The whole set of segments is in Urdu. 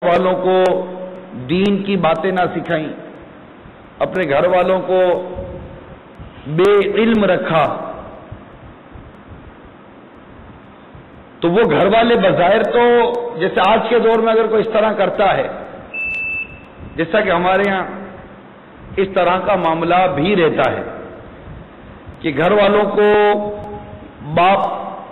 والوں کو دین کی باتیں نہ سکھائیں، اپنے گھر والوں کو بے علم رکھا، تو وہ گھر والے بظاہر تو جیسے آج کے دور میں اگر کوئی اس طرح کرتا ہے، جیسا کہ ہمارے ہاں اس طرح کا معاملہ بھی رہتا ہے کہ گھر والوں کو باپ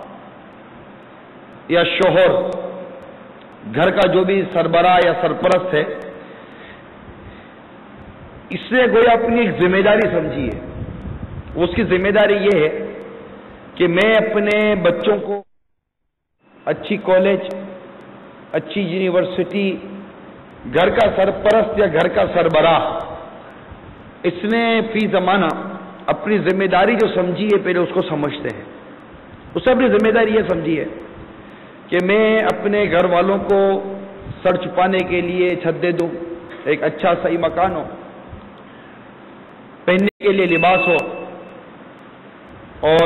یا شوہر، گھر کا جو بھی سربراہ یا سرپرست ہے، اس نے گویا اپنی ایک ذمہ داری سمجھی ہے۔ اس کی ذمہ داری یہ ہے کہ میں اپنے بچوں کو اچھی کالج، اچھی یونیورسٹی، گھر کا سرپرست یا گھر کا سربراہ، اس نے فی زمانہ اپنی ذمہ داری جو سمجھی ہے پہلے اس کو سمجھتے ہیں۔ اس نے اپنی ذمہ داری یہ سمجھی ہے کہ میں اپنے گھر والوں کو سر چھپانے کے لیے چھت دے دوں، ایک اچھا صحیح مکان ہو، پہننے کے لیے لباس ہو، اور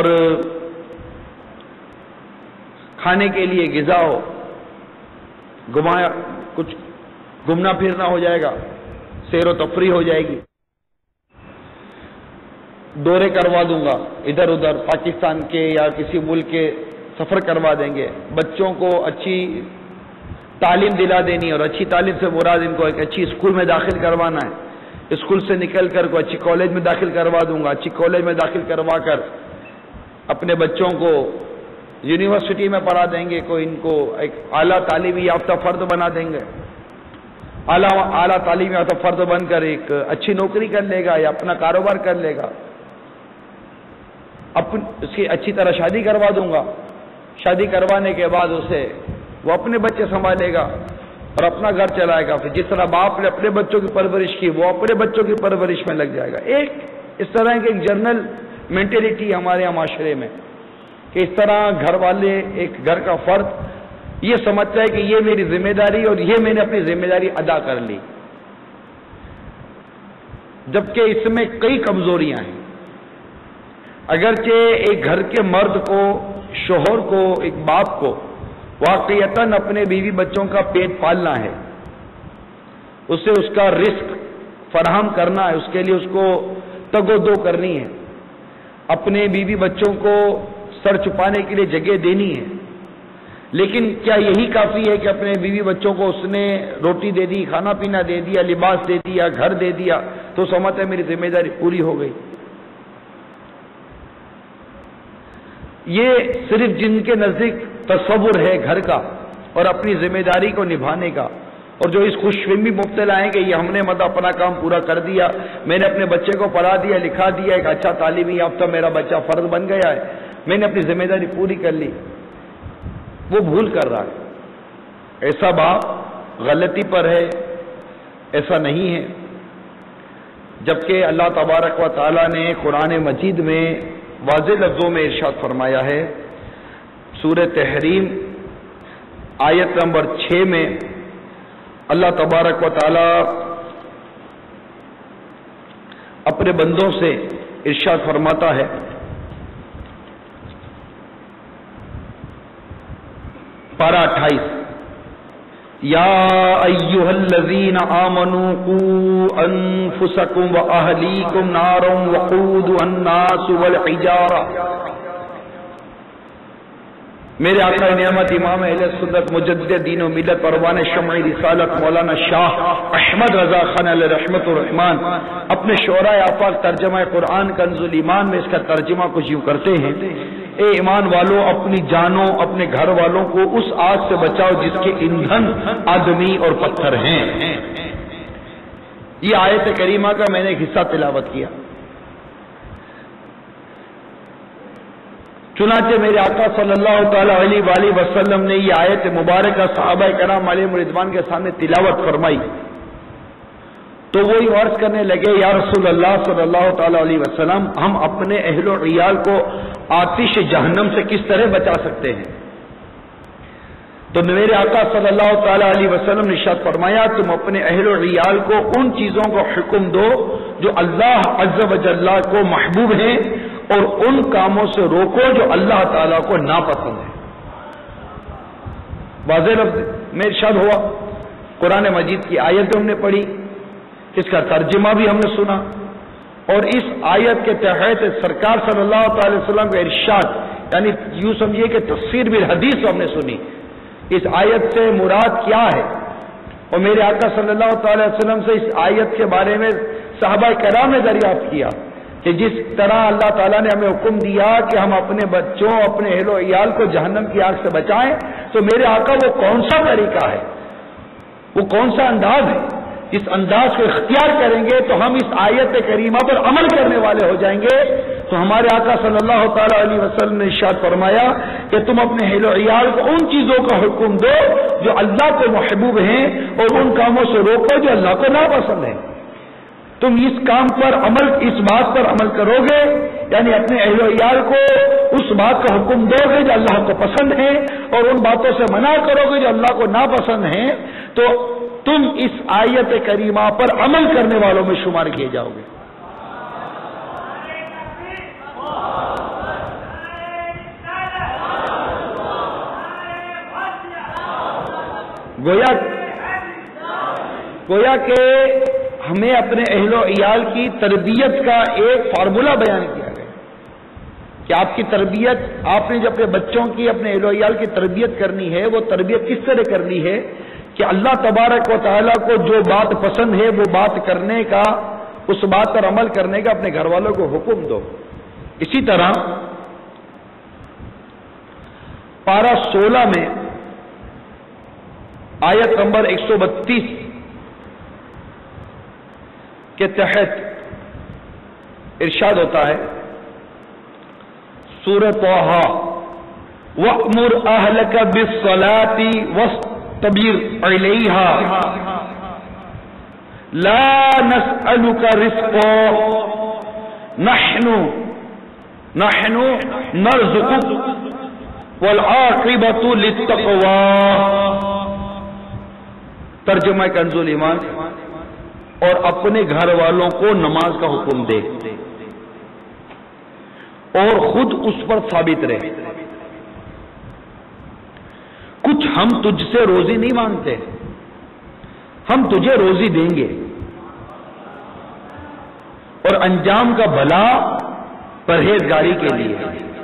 کھانے کے لیے غذا ہو، کچھ گھومنا پھرنا ہو جائے گا، سیر و تفریح ہو جائے گی، دورے کروا دوں گا ادھر ادھر پاکستان کے یا کسی ملک کے، سفر کروا دیں گے، بچوں کو اچھی تعلیم دلا دینی، اور اچھی تعلیم سے مراد ان کو ایک اچھی اسکول میں داخل کروانا ہے، اسکول سے نکل کر کو اچھی کالج میں داخل کروا دوں گا، اچھی کالج میں داخل کروا کر اپنے بچوں کو یونیورسٹی میں پڑھا دیں گے، کوئی ان کو ایک اعلیٰ تعلیمی یافتہ فرد بنا دیں گے، اعلیٰ تعلیمی یافتہ فرد بن کر ایک اچھی نوکری کر لے گا یا اپنا کاروبار کر لے گا، اس کی اچھی طرح شادی کروا دوں گا، شادی کروانے کے بعد اسے وہ اپنے بچے سنبھالے گا اور اپنا گھر چلائے گا، پھر جس طرح باپ نے اپنے بچوں کی پرورش کی وہ اپنے بچوں کی پرورش میں لگ جائے گا۔ ایک اس طرح کی ایک جنرل مینٹلٹی ہمارے یہاں معاشرے میں کہ اس طرح گھر والے، ایک گھر کا فرد یہ سمجھتا ہے کہ یہ میری ذمہ داری اور یہ میں نے اپنی ذمہ داری ادا کر لی، جبکہ اس میں کئی کمزوریاں ہیں۔ اگرچہ ایک گھر کے مرد کو، شوہر کو، ایک باپ کو واقعتاً اپنے بیوی بچوں کا پیٹ پالنا ہے، اسے اس کا رزق فراہم کرنا ہے، اس کے لیے اس کو تگ و دو کرنی ہے، اپنے بیوی بچوں کو سر چھپانے کے لیے جگہ دینی ہے، لیکن کیا یہی کافی ہے کہ اپنے بیوی بچوں کو اس نے روٹی دے دی، کھانا پینا دے دیا، لباس دے دیا، گھر دے دیا تو سمجھتا ہے میری ذمہ داری پوری ہو گئی؟ یہ صرف جن کے نزدیک تصور ہے گھر کا اور اپنی ذمہ داری کو نبھانے کا، اور جو اس خوش فہمی مبتلا ہیں کہ یہ ہم نے اپنا کام پورا کر دیا، میں نے اپنے بچے کو پڑھا دیا، لکھا دیا، ایک اچھا تعلیمی یافتہ میرا بچہ فرد بن گیا ہے، میں نے اپنی ذمہ داری پوری کر لی، وہ بھول کر رہا ہے۔ ایسا باپ غلطی پر ہے، ایسا نہیں ہے، جبکہ اللہ تبارک و تعالی نے قرآن مجید میں واضح لفظوں میں ارشاد فرمایا ہے، سورہ تحریم آیت نمبر 6 میں اللہ تبارک و تعالی اپنے بندوں سے ارشاد فرماتا ہے، پارہ 28، یا ایھا الذین آمنوا قوا انفسکم واہلیکم نارا وقودها الناس والحجارہ۔ میرے آقا نعمت امام اہل سنت مجدد دین و ملت پروان شمع رسالت مولانا شاہ احمد رضا خان علیہ رحمت الرحمان اپنے شعراء آفاق ترجمہ قرآن کنز الایمان میں اس کا ترجمہ کچھ یوں کرتے ہیں، اے ایمان والو اپنی جانوں، اپنے گھر والوں کو اس آگ سے بچاؤ جس کے ایندھن آدمی اور پتھر ہیں۔ یہ آیت کریمہ کا میں نے ایک حصہ تلاوت کیا۔ چنانچہ میرے آقا صلی اللہ تعالی علیہ وآلہ وسلم نے یہ آیت مبارکہ صحابہ کرام علیہم رضوان کے سامنے تلاوت فرمائی تو وہی عرض کرنے لگے، یا رسول اللہ صلی اللہ تعالی علیہ وسلم، ہم اپنے اہل و عیال کو آتش جہنم سے کس طرح بچا سکتے ہیں؟ تو میرے آقا صلی اللہ تعالی علیہ وسلم نے ارشاد فرمایا، تم اپنے اہل و عیال کو ان چیزوں کو حکم دو جو اللہ عز و جل کو محبوب ہیں، اور ان کاموں سے روکو جو اللہ تعالیٰ کو ناپسند ہے۔ واضح لفظ میں ارشاد ہوا قرآن مجید کی آیت ہم نے پڑھی، اس کا ترجمہ بھی ہم نے سنا، اور اس آیت کے تحت سرکار صلی اللہ تعالی وسلم کا ارشاد، یعنی یوں سمجھیے کہ تفسیر بالحدیث ہم نے سنی، اس آیت سے مراد کیا ہے، اور میرے آقا صلی اللہ تعالی وسلم سے اس آیت کے بارے میں صحابہ کرام نے دریافت کیا کہ جس طرح اللہ تعالیٰ نے ہمیں حکم دیا کہ ہم اپنے بچوں، اپنے اہل و عیال کو جہنم کی آگ سے بچائیں، تو میرے آقا وہ کون سا طریقہ ہے، وہ کون سا انداز ہے، اس انداز کو اختیار کریں گے تو ہم اس آیت کریمہ پر عمل کرنے والے ہو جائیں گے۔ تو ہمارے آقا صلی اللہ تعالی علیہ وسلم نے ارشاد فرمایا کہ تم اپنے اہل و عیال کو ان چیزوں کا حکم دو جو اللہ کو محبوب ہیں، اور ان کاموں سے روکو جو اللہ کو ناپسند ہیں۔ تم اس کام پر عمل، اس بات پر عمل کرو گے، یعنی اپنے اہل و عیال کو اس بات کا حکم دو گے جو اللہ کو پسند ہے، اور ان باتوں سے منع کرو گے جو اللہ کو ناپسند ہیں، تو تم اس آیت کریمہ پر عمل کرنے والوں میں شمار کیے جاؤ گے۔ گویا کہ ہمیں اپنے اہل و عیال کی تربیت کا ایک فارمولہ بیان کیا گیا کہ آپ کی تربیت، آپ نے جو اپنے بچوں کی، اپنے اہل و عیال کی تربیت کرنی ہے، وہ تربیت کس طرح کرنی ہے کہ اللہ تبارک و تعالیٰ کو جو بات پسند ہے وہ بات کرنے کا، اس بات پر عمل کرنے کا اپنے گھر والوں کو حکم دو۔ اسی طرح پارہ 16 میں آیت نمبر 132 کے تحت ارشاد ہوتا ہے، سورۃ طٰہٰ، وَأْمُرْ أَهْلَكَ بِالصَّلَاةِ وَاصْطَبِرْ عَلَيْهَا لَا نَسْأَلُكَ رِزْقًا نَحْنُ نَرْزُقُكَ وَالْعَاقِبَةُ لِلتَّقْوَىٰ۔ ترجمہ کنز الایمان، اور اپنے گھر والوں کو نماز کا حکم دے اور خود اس پر ثابت رہے۔ کچھ ہم تجھ سے روزی نہیں مانگتے، ہم تجھے روزی دیں گے، اور انجام کا بھلا پرہیزگاری کے لیے۔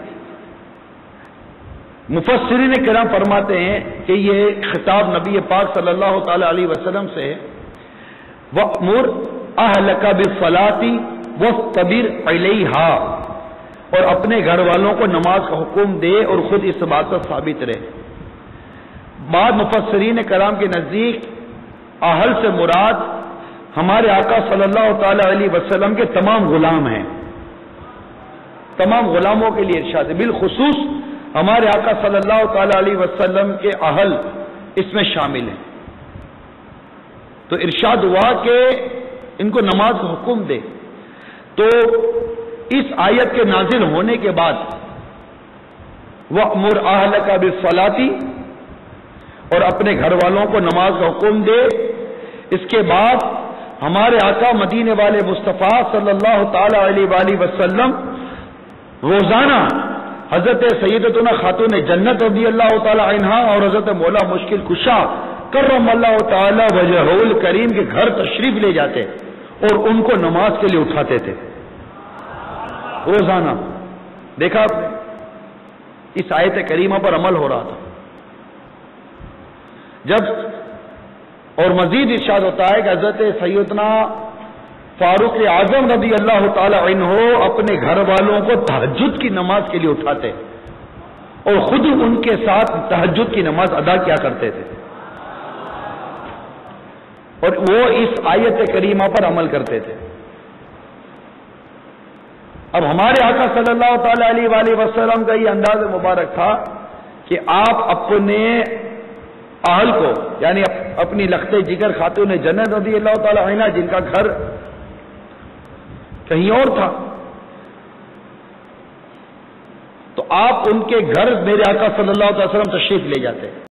مفسرین کرام فرماتے ہیں کہ یہ خطاب نبی پاک صلی اللہ تعالی علیہ وسلم سے ہے، وَأْمُرْ أَهْلَكَ بِالصَّلَاةِ وَاصْطَبِرْ عَلَيْهَا، اور اپنے گھر والوں کو نماز کا حکم دے اور خود اس بات پر ثابت رہے۔ بعض مفسرین کرام کے نزدیک اہل سے مراد ہمارے آقا صلی اللہ تعالی علیہ وسلم کے تمام غلام ہیں، تمام غلاموں کے لیے ارشاد ہے، بالخصوص ہمارے آقا صلی اللہ تعالی علیہ وسلم کے اہل اس میں شامل ہیں۔ تو ارشاد ہوا کہ ان کو نماز کا حکم دے۔ تو اس آیت کے نازل ہونے کے بعد وَأْمُرْ أَهْلَكَ بِالصَّلَاةِ، اور اپنے گھر والوں کو نماز کا حکم دے، اس کے بعد ہمارے آقا مدینے والے مصطفیٰ صلی اللہ تعالی علیہ وآلہ وسلم روزانہ حضرت سیدتنا خاتون جنت رضی اللہ تعالی عنہا اور حضرت مولا مشکل کشا کرم اللہ تعالی وجہہ الکریم کے گھر تشریف لے جاتے اور ان کو نماز کے لیے اٹھاتے تھے روزانہ۔ دیکھا آپ نے، اس آیت کریمہ پر عمل ہو رہا تھا۔ جب اور مزید ارشاد ہوتا ہے کہ حضرت سیدنا فاروق اعظم رضی اللہ تعالی عنہ اپنے گھر والوں کو تہجد کی نماز کے لیے اٹھاتے اور خود ان کے ساتھ تہجد کی نماز ادا کیا کرتے تھے، اور وہ اس آیت کریمہ پر عمل کرتے تھے۔ اب ہمارے آقا صلی اللہ تعالی علیہ وآلہ وسلم کا یہ انداز مبارک تھا کہ آپ اپنے اہل کو، یعنی اپنی لخت جگر خاتون جنت رضی اللہ تعالی عنہ جن کا گھر کہیں اور تھا، تو آپ ان کے گھر میرے آقا صلی اللہ علیہ وسلم تشریف لے جاتے